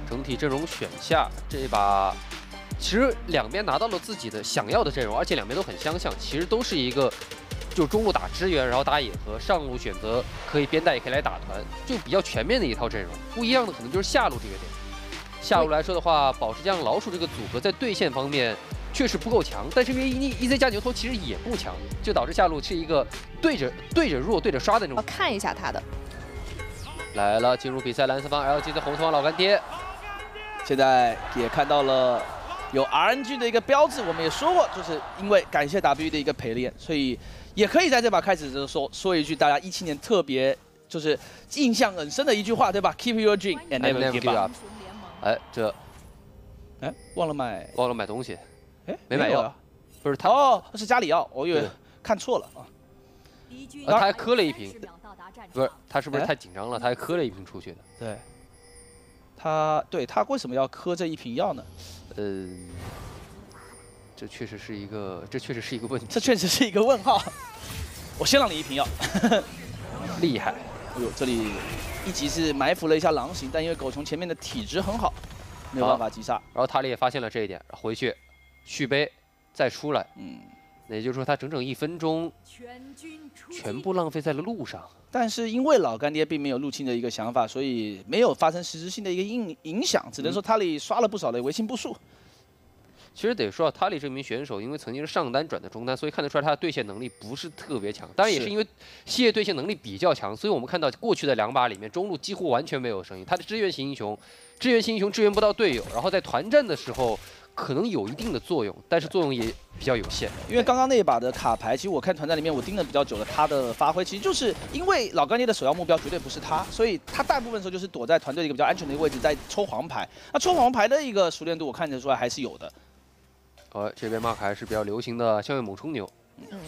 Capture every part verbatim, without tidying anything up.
整体阵容选下这一把，其实两边拿到了自己的想要的阵容，而且两边都很相像，其实都是一个。 就中路打支援，然后打野和上路选择可以边带也可以来打团，就比较全面的一套阵容。不一样的可能就是下路这个点。下路来说的话，宝石酱老鼠这个组合在对线方面确实不够强，但是因为 E Z 加牛头其实也不强，就导致下路是一个对着对着弱对着刷的那种。 要看一下他的。 来了，进入比赛蓝色方 L G 的红色方老干爹， 现在也看到了。 有 R N G 的一个标志，我们也说过，就是因为感谢 W 的一个陪练，所以也可以在这把开始的时候说一句大家一七年特别就是印象很深的一句话，对吧 ？Keep your dream and never give up。 哎，这， 哎，忘了买， 忘了买东西， 哎， 没买药， 啊、 不是他哦，是加里奥，我以为看错了啊。 呃，他还磕了一瓶，不是他是不是太紧张了？他还磕了一瓶出去的。 对。 他对他为什么要磕这一瓶药呢？ 嗯，这确实是一个，这确实是一个问题。 这确实是一个问号。我先让你一瓶药， 厉害。 哎呦，这里一级是埋伏了一下狼行，但因为狗熊前面的体质很好，没有办法击杀。 然后塔里也发现了这一点，回去续杯再出来。 嗯， 那也就是说他整整一分钟全部浪费在了路上。 但是因为老干爹并没有入侵的一个想法，所以没有发生实质性的一个影影响，只能说塔里刷了不少的维新步数。 其实得说，塔里这名选手，因为曾经是上单转的中单，所以看得出来他的对线能力不是特别强。当然也是因为西野对线能力比较强，所以我们看到过去的两把里面，中路几乎完全没有声音。他的支援型英雄，支援型英雄支援不到队友，然后在团战的时候。 可能有一定的作用，但是作用也比较有限。 因为刚刚那一把的卡牌，其实我看团战里面我盯的比较久的，他的发挥其实就是因为老干爹的首要目标绝对不是他，所以他大部分时候就是躲在团队一个比较安全的一个位置，在抽黄牌。那抽黄牌的一个熟练度，我看得出来还是有的。 呃，这边 Mark 还是比较流行的相位猛冲牛。 嗯。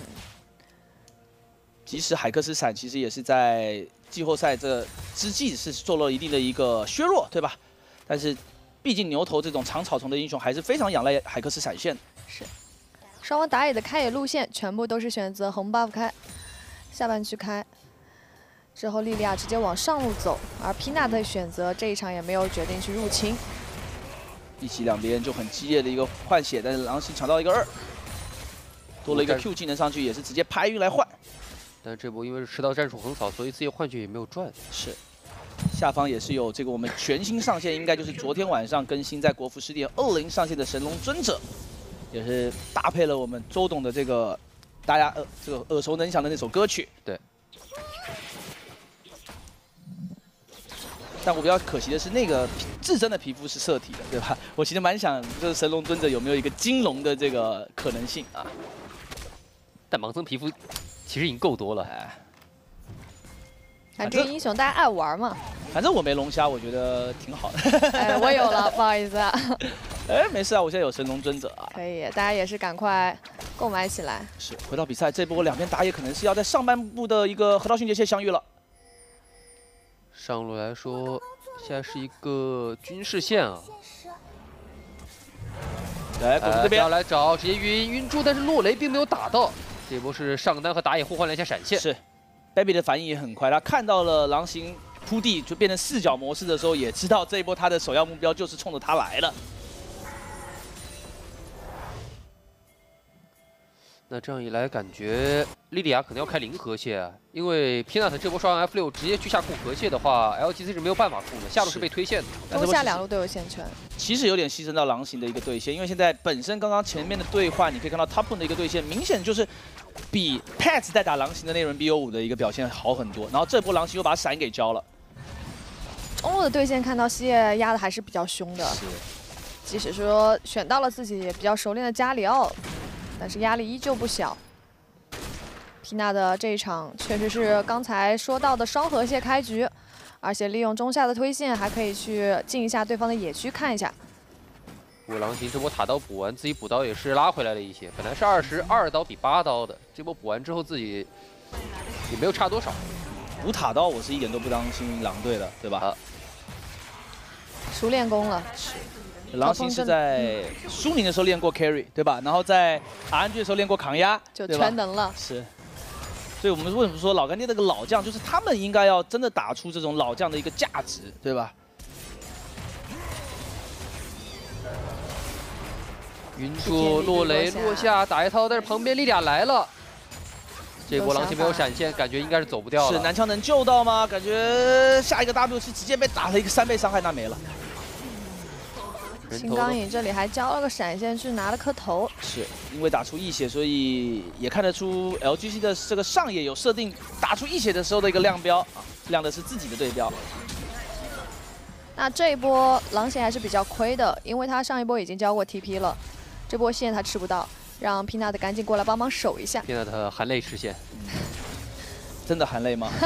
即使海克斯闪其实也是在季后赛这之际是做了一定的一个削弱，对吧？但是。 毕竟牛头这种长草丛的英雄还是非常仰赖海克斯闪现的。 是，双方打野的开野路线全部都是选择红 buff 开，下半区开，之后莉莉娅直接往上路走，而 Peanut 选择这一场也没有决定去入侵。 一起两边就很激烈的一个换血，但是狼行抢到一个二，多了一个 Q 技能上去，也是直接拍晕来换。 但是这波因为是吃到战术横扫，所以自己换血也没有赚。 是。 下方也是有这个我们全新上线，应该就是昨天晚上更新在国服十点二零上线的神龙尊者，也是搭配了我们周董的这个大家呃这个耳熟能详的那首歌曲。 对。 但我比较可惜的是，那个至臻的皮肤是色体的，对吧？我其实蛮想，就是神龙尊者有没有一个金龙的这个可能性啊？ 但盲僧皮肤其实已经够多了。哎啊，这个英雄大家爱玩嘛。 反正我没龙虾，我觉得挺好的。 哎，我有了，不好意思啊。 哎，没事啊，我现在有神龙尊者啊。 可以，大家也是赶快购买起来。 是，回到比赛，这波两边打野可能是要在上半部的一个河道迅捷线相遇了。 上路来说，现在是一个军事线啊。 来，狗熊这边要来找，直接晕晕住，但是落雷并没有打到。这波是上单和打野互换了一下闪现。 是。 Baby 的反应也很快，他看到了狼行铺地就变成四角模式的时候，也知道这一波他的首要目标就是冲着他来了。 那这样一来，感觉莉莉娅可能要开零河蟹啊，因为 Peanut 这波刷完 F 六直接去下控河蟹的话 ，L G C 是没有办法控的，下路是被推线的。 中下两路都有线权。 其实有点牺牲到狼行的一个对线，因为现在本身刚刚前面的对话，你可以看到 Top 的一个对线，明显就是。 比 Pets 在打狼行的那轮 B O 五的一个表现好很多，然后这波狼行又把闪给交了。 中路的对线看到西野压的还是比较凶的， 是。 即使说选到了自己也比较熟练的加里奥，但是压力依旧不小。皮娜的这一场确实是刚才说到的双河蟹开局，而且利用中下的推线还可以去进一下对方的野区看一下。 不过狼行这波塔刀补完，自己补刀也是拉回来了一些。本来是二十二刀比八刀的，这波补完之后自己也没有差多少。 补塔刀我是一点都不担心狼队的，对吧？啊、 熟练功了。 是。狼行是在苏宁的时候练过 carry， 对吧？然后在 R N G 的时候练过扛压， 就全能了。 是。所以我们为什么说老干爹那个老将，就是他们应该要真的打出这种老将的一个价值，对吧？ 云柱落雷落下，打一套，但是旁边莉莉娅来了。这波狼行没有闪现，感觉应该是走不掉了。 是南枪能救到吗？感觉下一个 W 是直接被打了一个三倍伤害，那没了。 青钢影这里还交了个闪现去拿了颗头， 是因为打出一血，所以也看得出 L G C 的这个上野有设定打出一血的时候的一个亮标啊，亮的是自己的对标。 那这一波狼血还是比较亏的，因为他上一波已经交过 T P 了，这波线他吃不到，让 Peanut 赶紧过来帮忙守一下。 Peanut 含泪实现， 嗯、真的含泪吗？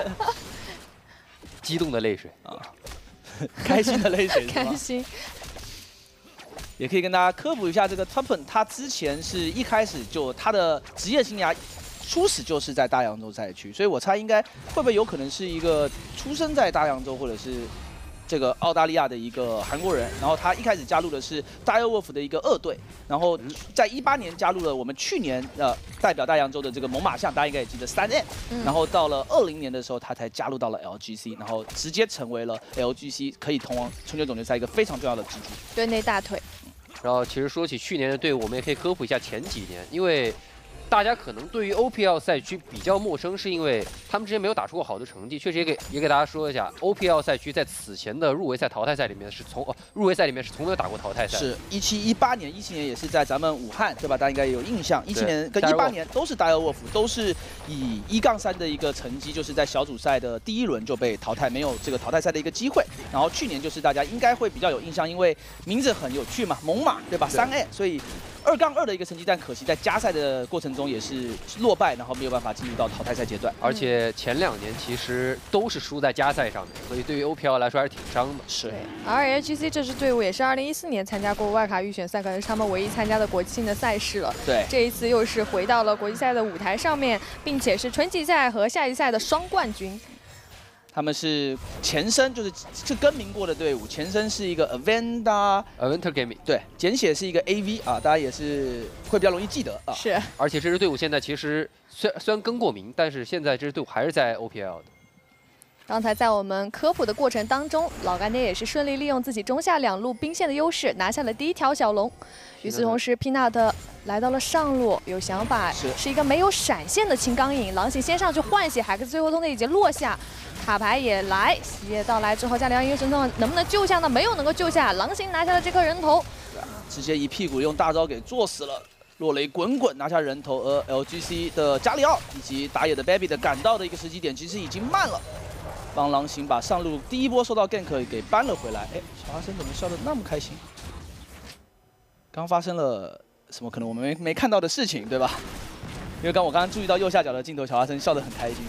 激动的泪水啊， 开心的泪水， 开心。 也可以跟大家科普一下，这个 Tuppen 他之前是一开始就他的职业生涯初始就是在大洋洲赛区，所以我猜应该会不会有可能是一个出生在大洋洲或者是这个澳大利亚的一个韩国人，然后他一开始加入的是 Direwolf 的一个二队，然后在一八年加入了我们去年呃代表大洋洲的这个猛犸象，大家应该也记得三 N，、嗯、然后到了二零年的时候他才加入到了 L G C， 然后直接成为了 L G C 可以通往春季总决赛一个非常重要的支柱， 队内大腿。 然后其实说起去年的队伍，我们也可以科普一下前几年，因为大家可能对于 O P L 赛区比较陌生，是因为他们之前没有打出过好的成绩。确实也给也给大家说一下 ，O P L 赛区在此前的入围赛、淘汰赛里面是从哦入围赛里面是从没有打过淘汰赛。 是一七一八年、一七年也是在咱们武汉，对吧？大家应该有印象。一七年跟一八年都是 Direwolf， 都是以一杠三的一个成绩，就是在小组赛的第一轮就被淘汰，没有这个淘汰赛的一个机会。然后去年就是大家应该会比较有印象，因为名字很有趣嘛，猛犸，对吧？三 A， 所以二杠二的一个成绩，但可惜在加赛的过程中也是落败，然后没有办法进入到淘汰赛阶段。 而且前两年其实都是输在加赛上面，所以对于 O P L 来说还是挺伤的。 是。 而 L G C 这支队伍也是二零一四年参加过外卡预选赛，可能是他们唯一参加的国际性的赛事了。 对。 这一次又是回到了国际赛的舞台上面，并且是春季赛和夏季赛的双冠军。 他们是前身就是是更名过的队伍，前身是一个 Avenda Adventure Gaming， 对，简写是一个 A V 啊，大家也是会比较容易记得啊。 是， 而且这支队伍现在其实虽虽然更过名，但是现在这支队伍还是在 O P L 的。 刚才在我们科普的过程当中，老干爹也是顺利利用自己中下两路兵线的优势，拿下了第一条小龙。与此同时 ，Peanut 来到了上路，有想法，是, 是一个没有闪现的青钢影，狼行先上去换血，海克斯最后都已经落下。卡牌也来，洗液到来之后，加里奥音乐神通能不能救下呢？没有能够救下，狼行拿下了这颗人头， 直接一屁股用大招给坐死了。落雷滚滚拿下人头，而 L G C 的加里奥以及打野的 Baby 的赶到的一个时机点其实已经慢了，帮狼行把上路第一波受到 gank 给扳了回来。哎，小阿生怎么笑得那么开心？刚发生了什么可能我们没没看到的事情，对吧？因为刚我刚刚注意到右下角的镜头，小阿生笑得很开心。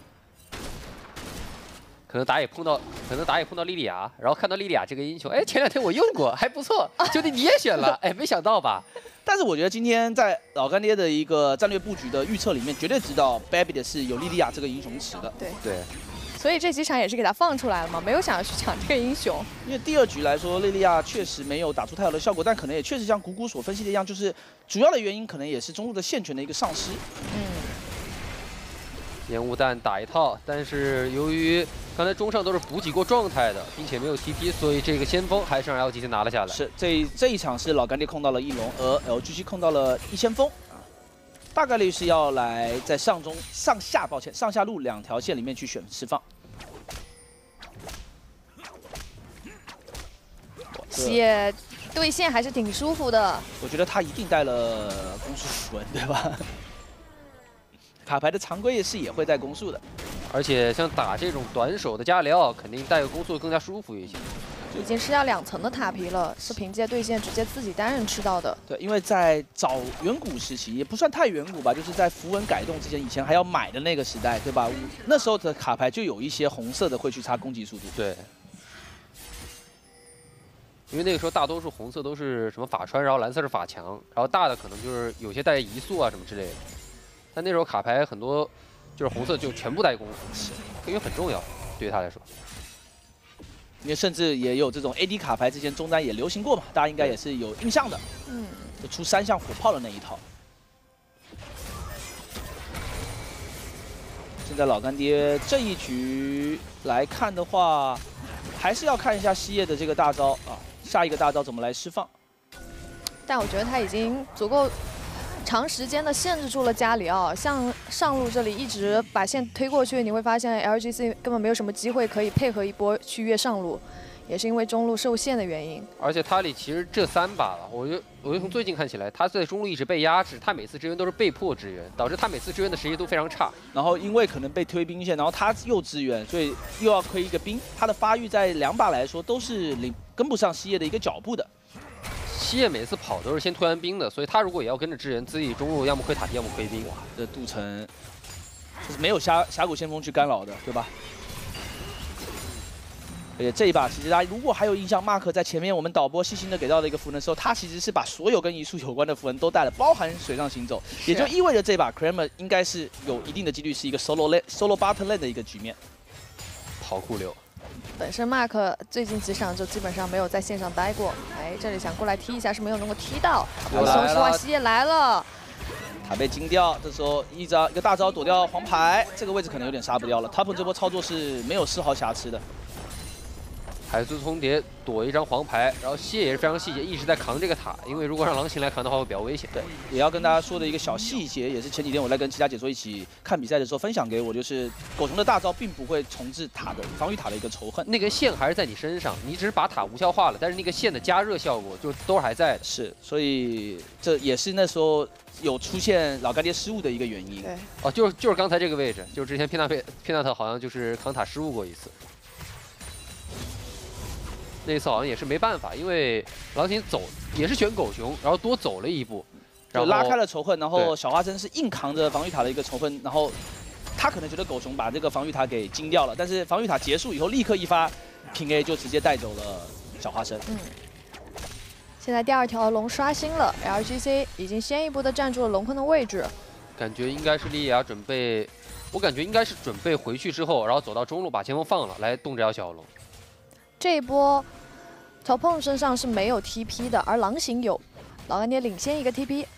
可能打野碰到，可能打野碰到莉莉娅，然后看到莉莉娅这个英雄，哎，前两天我用过，还不错，兄弟你也选了，哎，没想到吧？ 但是我觉得今天在老干爹的一个战略布局的预测里面，绝对知道 Baby 的是有莉莉娅这个英雄池的。 对对， 所以这几场也是给他放出来了嘛，没有想要去抢这个英雄。 因为第二局来说，莉莉娅确实没有打出太好的效果，但可能也确实像谷谷所分析的一样，就是主要的原因可能也是中路的线权的一个丧失。 嗯。 烟雾弹打一套，但是由于刚才中上都是补给过状态的，并且没有 T P， 所以这个先锋还是让 L G C 拿了下来。 是这这一场是老干爹控到了一龙，而 L G C 控到了一先锋，大概率是要来在上中上下抱歉上下路两条线里面去选释放。 洗液对线还是挺舒服的， 我觉得他一定带了攻速符文，对吧？卡牌的常规是也会带攻速的， 而且像打这种短手的加里奥，肯定带个攻速更加舒服一些。 已经吃掉两层的塔皮了，是凭借对线直接自己单人吃到的。 对，因为在早远古时期，也不算太远古吧，就是在符文改动之前，以前还要买的那个时代，对吧？那时候的卡牌就有一些红色的会去插攻击速度。 对。因为那个时候大多数红色都是什么法穿，然后蓝色是法强，然后大的可能就是有些带移速啊什么之类的。但那时候卡牌很多就是红色就全部带攻，因为很重要对于他来说。 因为甚至也有这种 A D 卡牌，之前中单也流行过嘛，大家应该也是有印象的。 嗯， 就出三项火炮的那一套。现在老干爹这一局来看的话，还是要看一下西叶的这个大招啊，下一个大招怎么来释放。 但我觉得他已经足够长时间的限制住了加里奥。像上路这里一直把线推过去，你会发现 L G C 根本没有什么机会可以配合一波去越上路。 也是因为中路受限的原因， 而且塔里其实这三把了，我就我就从最近看起来，他在中路一直被压制，他每次支援都是被迫支援，导致他每次支援的时机都非常差。 然后因为可能被推兵线，然后他又支援，所以又要推一个兵，他的发育在两把来说都是领跟不上西叶的一个脚步的。 西叶每次跑都是先推完兵的，所以他如果也要跟着支援，自己中路要么推塔地，要么推兵。哇， 这杜城就是没有峡峡谷先锋去干扰的，对吧？ 而且这一把其实大家如果还有印象 ，Mark 在前面我们导播细心的给到的一个符文的时候，他其实是把所有跟移速有关的符文都带了，包含水上行走，也就意味着这把 Kramer 应该是有一定的几率是一个 solo lane solo bottom lane 的一个局面。 跑酷流， 本身 Mark 最近几场就基本上没有在线上待过，哎，这里想过来踢一下是没有能够踢到。松石瓦西叶来了。 塔被惊掉，这时候一招一个大招躲掉黄牌，这个位置可能有点杀不掉了。Top 这波操作是没有丝毫瑕疵的。 海苏重叠躲一张黄牌，然后西叶也是非常细节，一直在扛这个塔，因为如果让狼行来扛的话会比较危险。对， 也要跟大家说的一个小细节，也是前几天我在跟其他解说一起看比赛的时候分享给我，就是狗熊的大招并不会重置塔的防御塔的一个仇恨， 那个线还是在你身上，你只是把塔无效化了，但是那个线的加热效果就都还在的。 是，所以这也是那时候有出现老干爹失误的一个原因。 对， 哦，就是就是刚才这个位置，就是之前皮纳佩皮纳特好像就是扛塔失误过一次。 那次好像也是没办法，因为狼行走也是选狗熊，然后多走了一步， 就拉开了仇恨。然后小花生是硬扛着防御塔的一个仇恨，然后他可能觉得狗熊把这个防御塔给惊掉了，但是防御塔结束以后立刻一发平 A 就直接带走了小花生。 嗯。现在第二条龙刷新了 ，L G C 已经先一步的站住了龙坑的位置。 感觉应该是莉亚准备，我感觉应该是准备回去之后，然后走到中路把前锋放了，来动这条小龙。 这一波 Topon 身上是没有 T P 的，而狼行有，老干爹领先一个 T P。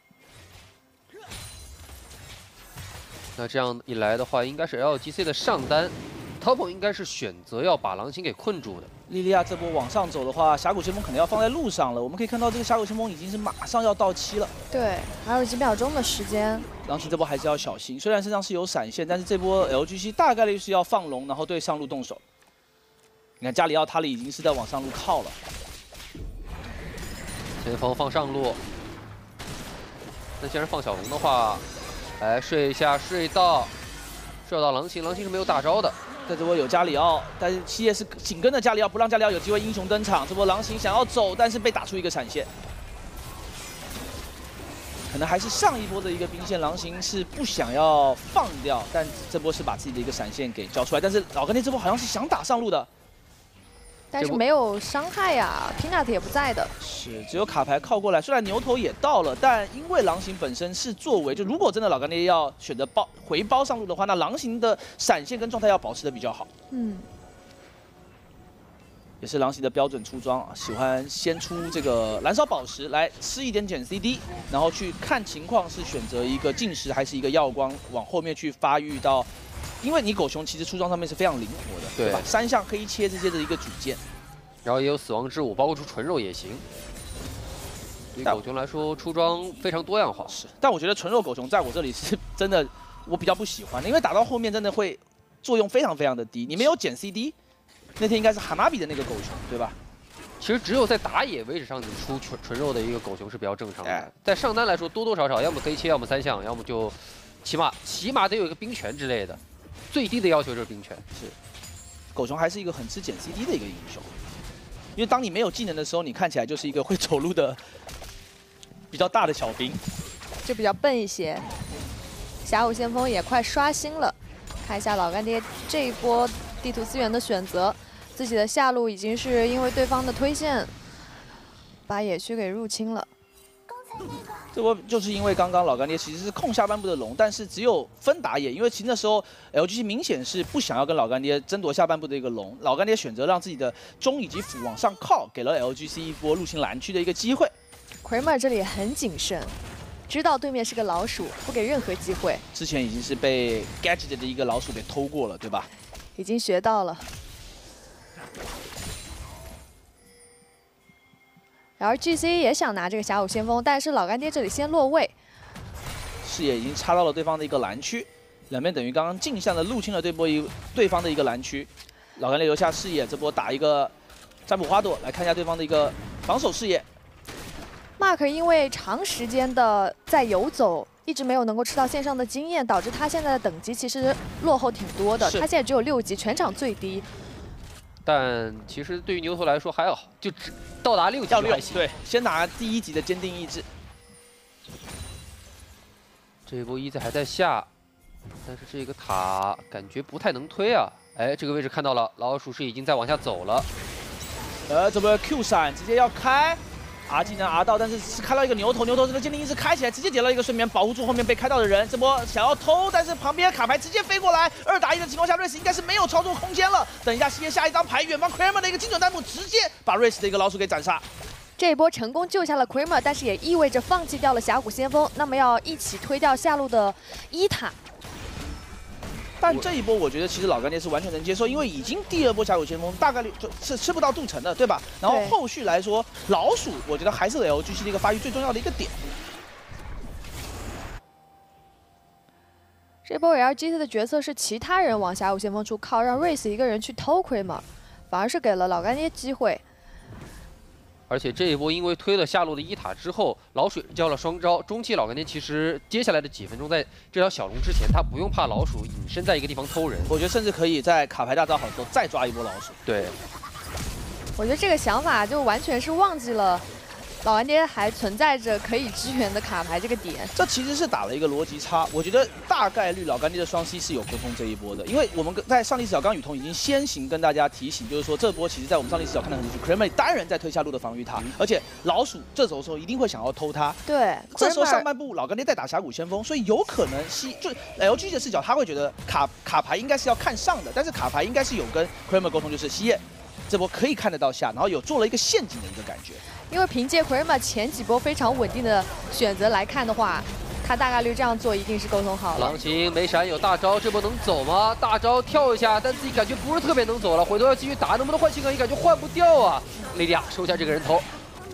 那这样一来的话，应该是 L G C 的上单 ，Topon 应该是选择要把狼行给困住的。 莉莉娅这波往上走的话，峡谷先锋可能要放在路上了。我们可以看到这个峡谷先锋已经是马上要到期了。 对，还有几秒钟的时间。 狼行这波还是要小心，虽然身上是有闪现，但是这波 L G C 大概率是要放龙，然后对上路动手。 你看加里奥塔里已经是在往上路靠了， 前锋放上路。那既然放小龙的话，来睡一下睡到，睡到狼行，狼行是没有大招的。 在这波有加里奥，但是西叶是紧跟着加里奥，不让加里奥有机会英雄登场。这波狼行想要走，但是被打出一个闪现，可能还是上一波的一个兵线，狼行是不想要放掉，但这波是把自己的一个闪现给交出来。但是老干爹这波好像是想打上路的。 但是没有伤害呀 ，Peanut 也不在的。 是，只有卡牌靠过来。虽然牛头也到了，但因为狼行本身是作为，就如果真的老干爹要选择包回包上路的话，那狼行的闪现跟状态要保持的比较好。 嗯， 也是狼行的标准出装啊，喜欢先出这个燃烧宝石来吃一点减 C D， 然后去看情况是选择一个禁食还是一个耀光，往后面去发育到。 因为你狗熊其实出装上面是非常灵活的，对吧？三项黑切这些的一个主见， 然后也有死亡之舞，包括出纯肉也行。对狗熊来说，出装非常多样化。 是，但我觉得纯肉狗熊在我这里是真的，我比较不喜欢的，因为打到后面真的会作用非常非常的低。你没有减 C D， 那天应该是哈纳比的那个狗熊，对吧？ 其实只有在打野位置上，你出纯纯肉的一个狗熊是比较正常的。哎、在上单来说，多多少少要么黑切，要么三项，要么就起码起码得有一个冰拳之类的。 最低的要求就是冰拳。 是，狗熊还是一个很吃减 C D 的一个英雄，因为当你没有技能的时候，你看起来就是一个会走路的比较大的小兵， 就比较笨一些。峡谷先锋也快刷新了，看一下老干爹这一波地图资源的选择，自己的下路已经是因为对方的推线，把野区给入侵了。 这波就是因为刚刚老干爹其实是控下半部的龙，但是只有分打野，因为其实那时候 L G C 明显是不想要跟老干爹争夺下半部的一个龙，老干爹选择让自己的中以及辅往上靠，给了 L G C 一波入侵蓝区的一个机会。 Kramer 这里很谨慎，知道对面是个老鼠，不给任何机会。 之前已经是被 Gadget 的一个老鼠给偷过了，对吧？ 已经学到了。 L G C 也想拿这个峡谷先锋，但是老干爹这里先落位， 视野已经插到了对方的一个蓝区，两边等于刚刚镜像的入侵了对波一对方的一个蓝区。老干爹留下视野，这波打一个占卜花朵，来看一下对方的一个防守视野。 Mark 因为长时间的在游走，一直没有能够吃到线上的经验，导致他现在的等级其实落后挺多的。他现在只有六级，全场最低。 但其实对于牛头来说还好，就只到达六级就还行。 对，先拿第一级的坚定意志。 这一波一 Z 还在下，但是这个塔感觉不太能推啊。哎，这个位置看到了，老鼠是已经在往下走了。 呃，这波 Q 闪直接要开。R 技能 R 到，但是是开到一个牛头，牛头这个坚定意志开起来，直接点了一个睡眠，保护住后面被开到的人。这波想要偷，但是旁边卡牌直接飞过来，二打一的情况下，瑞斯应该是没有操作空间了。等一下，西野下一张牌，远方 Kramer 的一个精准弹幕，直接把瑞斯的一个老鼠给斩杀。 这一波成功救下了 Kramer， 但是也意味着放弃掉了峡谷先锋，那么要一起推掉下路的伊塔。 但这一波我觉得其实老干爹是完全能接受，因为已经第二波峡谷先锋大概率就是吃不到镀层的，对吧？然后后续来说，老鼠我觉得还是 L G C 的一个发育最重要的一个点。 这波 L G C 的角色是其他人往峡谷先锋处靠，让瑞斯一个人去偷 Kramer， 反而是给了老干爹机会。 而且这一波因为推了下路的一塔之后，老鼠交了双招，中期老干爹其实接下来的几分钟在这条小龙之前，他不用怕老鼠隐身在一个地方偷人， 我觉得甚至可以在卡牌大招好的时候再抓一波老鼠。 对， 我觉得这个想法就完全是忘记了老干爹还存在着可以支援的卡牌这个点。 这其实是打了一个逻辑差，我觉得大概率老干爹的双 C 是有沟通这一波的，因为我们在上帝视角，刚刚雨桐已经先行跟大家提醒，就是说这波其实在我们上帝视角看得很清楚 ，Kramer 单人在推下路的防御塔，而且老鼠这种时候一定会想要偷他。 对， 这时候上半部老干爹在打峡谷先锋，所以有可能西就 L G 的视角，他会觉得卡卡牌应该是要看上的，但是卡牌应该是有跟 Kramer 沟通，就是西野这波可以看得到下，然后有做了一个陷阱的一个感觉。 因为凭借 Kramer 前几波非常稳定的选择来看的话，他大概率这样做一定是沟通好了。 狼行没闪有大招，这波能走吗？大招跳一下，但自己感觉不是特别能走了，回头要继续打，能不能换性格也感觉换不掉啊。莉莉娅收下这个人头。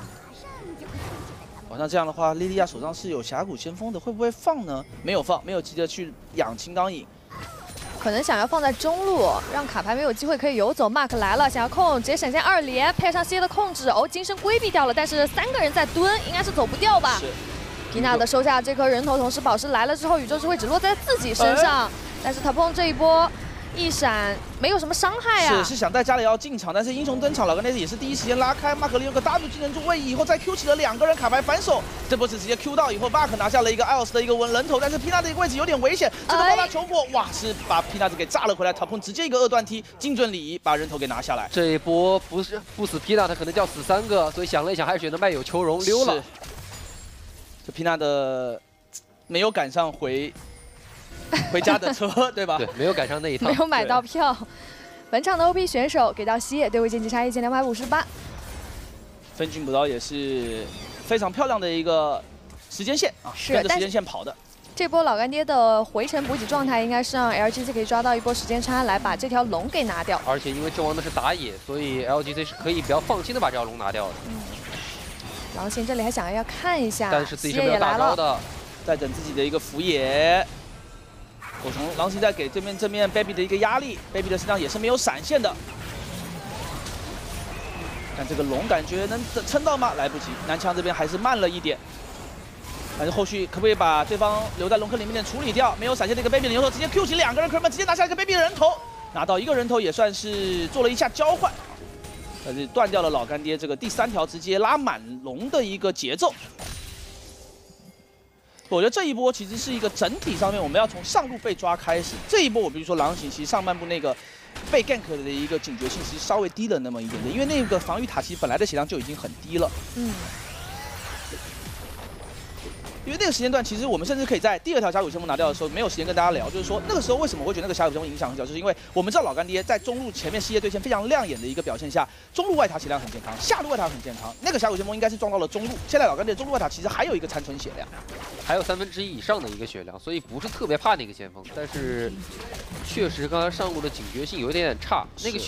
好像这样的话，莉莉娅手上是有峡谷先锋的，会不会放呢？没有放，没有急着去养青钢影。 可能想要放在中路，让卡牌没有机会可以游走。Mark 来了，想要控，直接闪现二连，配上西野的控制，哦，金身规避掉了，但是三个人在蹲，应该是走不掉吧？ 是。 皮娜的收下这颗人头，同时宝石来了之后，宇宙之辉只落在自己身上，哎、但是他碰这一波一闪没有什么伤害啊。 是是想带加里奥进场，但是英雄登场，老干爹也是第一时间拉开。马克利用个 W 技能助位以后，再 Q 起了两个人卡牌反手，这波是直接 Q 到以后 ，Mark 拿下了一个 Ios 的一个文人头，但是皮娜的一个位置有点危险，这个帮他求破，哇，是把皮娜子给炸了回来，塔碰直接一个二段踢，精准礼仪把人头给拿下来。 这一波不是不死皮娜，他可能叫死三个，所以想了一想，还是选择卖友求荣溜了。 这皮娜的没有赶上回。回家的车，对吧？ 对，没有赶上那一趟， 没有买到票。本场的 O P 选手给到西野，对位晋级差一千两百五十八。 分镜补刀也是非常漂亮的一个时间线啊， 是跟着时间线跑的。 这波老干爹的回城补给状态应该是让 L G C 可以抓到一波时间差，来把这条龙给拿掉。 而且因为阵亡的是打野，所以 L G C 是可以比较放心的把这条龙拿掉的。 嗯。狼行这里还想要看一下， 但是自己是没有大招的， 在等自己的一个辅野。我从狼行在给对面正面 baby 的一个压力 ，baby 的身上也是没有闪现的。但这个龙感觉能撑到吗？来不及，南墙这边还是慢了一点。但是后续可不可以把对方留在龙坑里面处理掉？没有闪现的一个 baby 的牛头，直接 Q 起两个人 ，Kramer 直接拿下一个 baby 的人头，拿到一个人头也算是做了一下交换。但是断掉了老干爹这个第三条直接拉满龙的一个节奏。我觉得这一波其实是一个整体上面，我们要从上路被抓开始。这一波我比如说狼行，其实上半部那个被 gank 的一个警觉性其实稍微低了那么一点点，因为那个防御塔其实本来的血量就已经很低了。嗯。因为那个时间段，其实我们甚至可以在第二条峡谷先锋拿掉的时候，没有时间跟大家聊，就是说那个时候为什么我会觉得那个峡谷先锋影响很小，就是因为我们知道老干爹在中路前面事业对线非常亮眼的一个表现下，中路外塔血量很健康，下路外塔很健康，那个峡谷先锋应该是撞到了中路，现在老干爹中路外塔其实还有一个残存血量， 还有三分之一以上的一个血量，所以不是特别怕那个先锋，但是确实刚才上路的警觉性有一点点差，那个血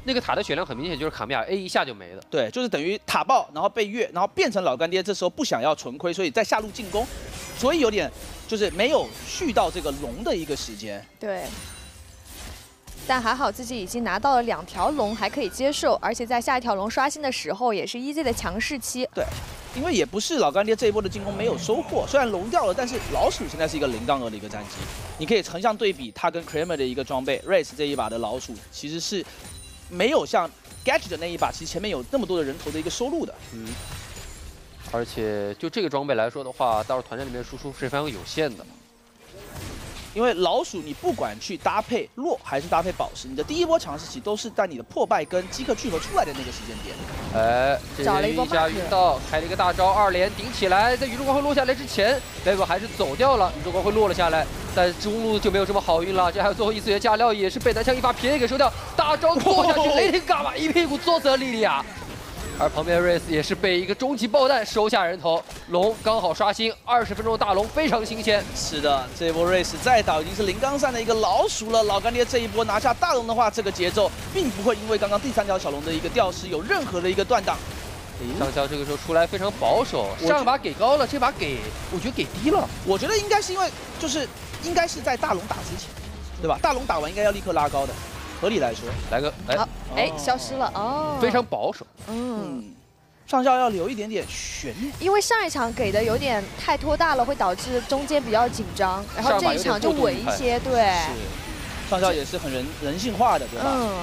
那个塔的血量很明显就是卡米亚 A 一下就没了。 对，就是等于塔爆，然后被越，然后变成老干爹，这时候不想要纯亏，所以在下路进攻，所以有点就是没有续到这个龙的一个时间。 对。 但还好自己已经拿到了两条龙，还可以接受，而且在下一条龙刷新的时候，也是 E Z 的强势期。 对，因为也不是老干爹这一波的进攻没有收获，虽然龙掉了，但是老鼠现在是一个零杠二的一个战绩。你可以横向对比他跟 Kramer 的一个装备 ，Race 这一把的老鼠其实是没有像 Gadget 的那一把，其实前面有那么多的人头的一个收入的。 嗯。而且就这个装备来说的话，到时候团战里面输出是非常有限的。 因为老鼠，你不管去搭配洛还是搭配宝石，你的第一波强势期都是在你的破败跟饥渴聚合出来的那个时间点。 哎，这边一下晕到，开了一个大招，二连顶起来，在宇宙光辉落下来之前 ，Level 还是走掉了，宇宙光辉落了下来，但中路就没有这么好运了。这还有最后一次元加料也是被南枪一发便宜给收掉，大招坐下去，雷霆嘎巴一屁股坐死了莉莉娅。 而旁边 Race 也是被一个终极爆弹收下人头，龙刚好刷新，二十分钟大龙非常新鲜。 是的，这一波 Race 再倒已经是零杠三的一个老鼠了。老干爹这一波拿下大龙的话，这个节奏并不会因为刚刚第三条小龙的一个掉失有任何的一个断档。 上校这个时候出来非常保守，上把给高了，这把给我觉得给低了。 我觉得应该是因为就是应该是在大龙打之前，对吧？大龙打完应该要立刻拉高的。 合理来说， 来个哎好哎，消失了哦， 非常保守。 嗯， 上校要留一点点悬念， 因为上一场给的有点太拖大了，会导致中间比较紧张，然后这一场就稳一些，对。 是，上校也是很人人性化的，对吧？嗯。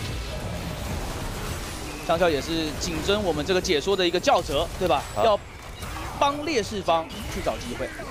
上校也是谨遵我们这个解说的一个教则，对吧？要帮劣势方去找机会。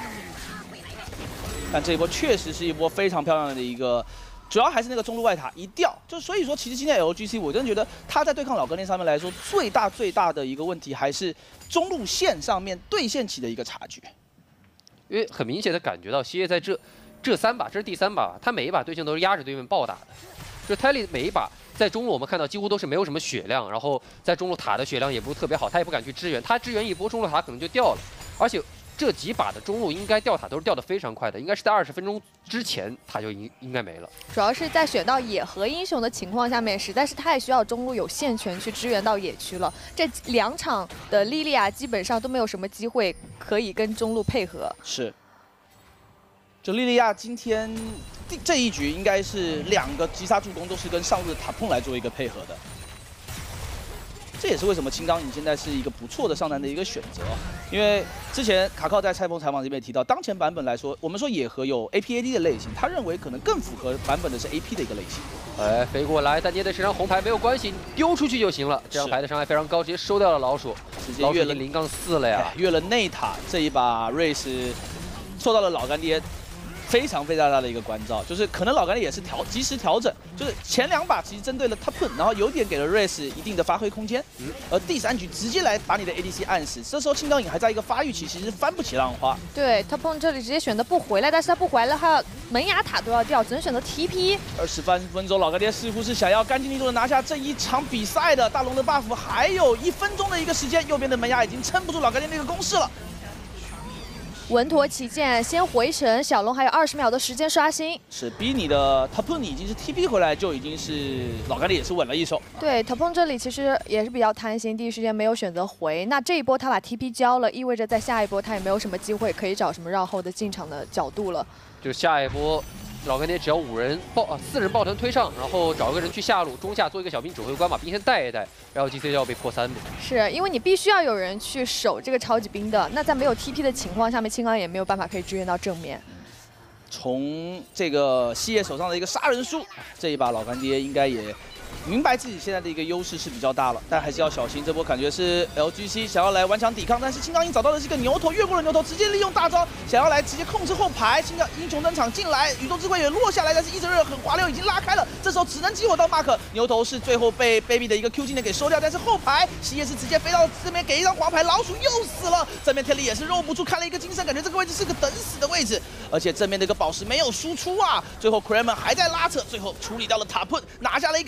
但这一波确实是一波非常漂亮的一个。 主要还是那个中路外塔一掉，就所以说，其实今天 L G C 我真的觉得他在对抗老干爹上面来说，最大最大的一个问题还是中路线上面对线起的一个差距。 因为很明显的感觉到，西叶在这这三把，这是第三把，他每一把对线都是压着对面暴打的。就泰利每一把在中路我们看到几乎都是没有什么血量，然后在中路塔的血量也不是特别好，他也不敢去支援，他支援一波中路塔可能就掉了，而且。 这几把的中路应该掉塔都是掉的非常快的，应该是在二十分钟之前塔就应应该没了。 主要是在选到野核英雄的情况下面，实在是太需要中路有线权去支援到野区了。这两场的莉莉娅基本上都没有什么机会可以跟中路配合。 是，就莉莉娅今天这一局应该是两个击杀助攻都是跟上路的塔碰来做一个配合的。 这也是为什么青钢影现在是一个不错的上单的一个选择，因为之前卡靠在蔡峰采访这边也提到，当前版本来说，我们说野核有 A P A D 的类型，他认为可能更符合版本的是 A P 的一个类型。 哎，飞过来，但捏的是张红牌没有关系，丢出去就行了。这张牌的伤害非常高，直接收掉了老鼠， 直接越了零杠四了呀， 越了内塔。这一把瑞士受到了老干爹。 非常非常大的一个关照，就是可能老干爹也是调及时调整，就是前两把其实针对了 Tapun， 然后有点给了 Race 一定的发挥空间，嗯，而第三局直接来把你的 A D C 按死，这时候青钢影还在一个发育期，其实翻不起浪花。对 Tapun 这里直接选择不回来，但是他不回来，他门牙塔都要掉，只能选择 T P。 二十三分钟，老干爹似乎是想要干净利落的拿下这一场比赛的。大龙的 buff 还有一分钟的一个时间，右边的门牙已经撑不住老干爹那个攻势了。 稳妥起见，先回神，小龙还有二十秒的时间刷新。 是逼你的 Tapun 已经是 T P 回来，就已经是老干爹也是稳了一手。 对 Tapun 这里其实也是比较贪心，第一时间没有选择回。那这一波他把 T P 交了，意味着在下一波他也没有什么机会可以找什么绕后的进场的角度了。 就下一波。 老干爹只要五人抱啊四人抱团推上，然后找一个人去下路，中下做一个小兵指挥官，把兵线带一带，然后 G C 就要被破三路。 是因为你必须要有人去守这个超级兵的，那在没有 T P 的情况下面，青钢也没有办法可以支援到正面。 从这个西野手上的一个杀人书，这一把老干爹应该也明白自己现在的一个优势是比较大了，但还是要小心。这波感觉是 L G C 想要来顽强抵抗，但是青钢鹰找到的是一个牛头，越过了牛头，直接利用大招想要来直接控制后排。青钢英雄登场进来，宇宙之龟也落下来，但是一直热很滑溜已经拉开了，这时候只能激活到 Mark。牛头是最后被 Baby 的一个 Q 技能给收掉，但是后排西野是直接飞到这边给一张黄牌，老鼠又死了。正面天力也是肉不住，看了一个精神，感觉这个位置是个等死的位置，而且正面的一个宝石没有输出啊。最后 Kramer 还在拉扯，最后处理掉了塔punn，拿下了一个 Ace。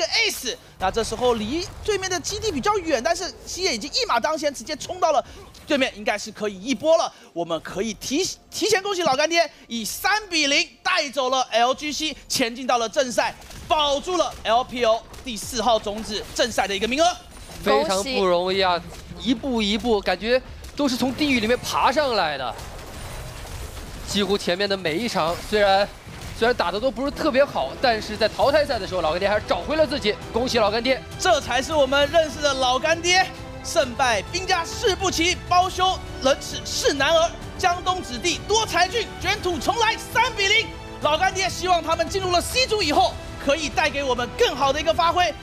死。那这时候离对面的基地比较远，但是西野已经一马当先，直接冲到了对面，应该是可以一波了。我们可以提提前恭喜老干爹，以三比零带走了 L G C， 前进到了正赛，保住了 L P O 第四号种子正赛的一个名额。 非常不容易啊，一步一步，感觉都是从地狱里面爬上来的。几乎前面的每一场，虽然虽然打的都不是特别好，但是在淘汰赛的时候，老干爹还是找回了自己。恭喜老干爹！这才是我们认识的老干爹。胜败兵家事不齐，包修冷齿是男儿。江东子弟多才俊，卷土重来三比零。老干爹希望他们进入了 C 组以后，可以带给我们更好的一个发挥。